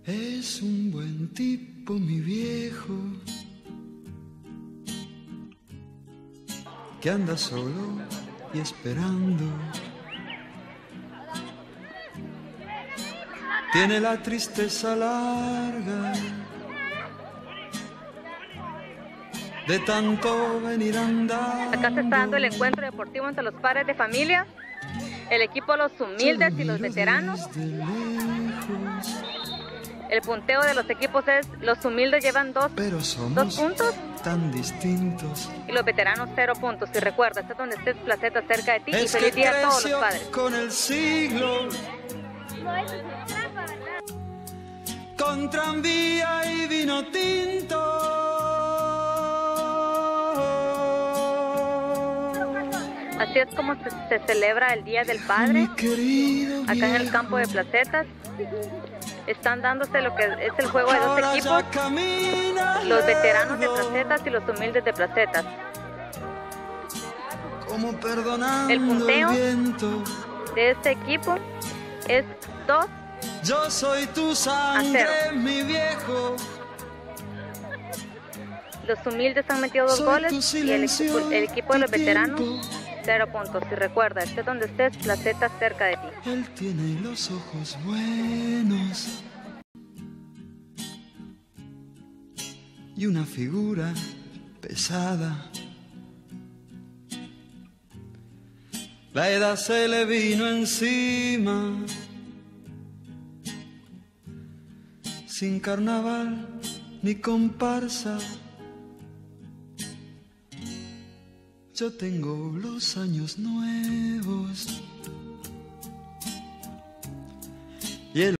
Es un buen tipo, mi viejo, que anda solo y esperando. Tiene la tristeza larga de tanto venir andando. Acá se está dando el encuentro deportivo entre los padres de familia, el equipo Los Humildes y los veteranos. El punteo de los equipos es: Los Humildes llevan dos puntos tan distintos. Y los veteranos 0 puntos. Y recuerda, está donde estés, Placeta, cerca de ti. Y feliz día a todos los padres. Con el siglo, con tranvía y vino tinto. Así es como se celebra el Día del Padre acá en el campo de Placetas. Están dándose lo que es el juego de dos equipos, los veteranos de Placetas y los humildes de Placetas. El punteo de este equipo es 2 Yo soy tu sangre, mi viejo. Los humildes han metido 2 goles y el equipo de los veteranos 0 puntos. Y recuerda, estés donde estés, Placetas cerca de ti. Él tiene los ojos buenos y una figura pesada. La edad se le vino encima. Sin carnaval ni comparsa, yo tengo los años nuevos.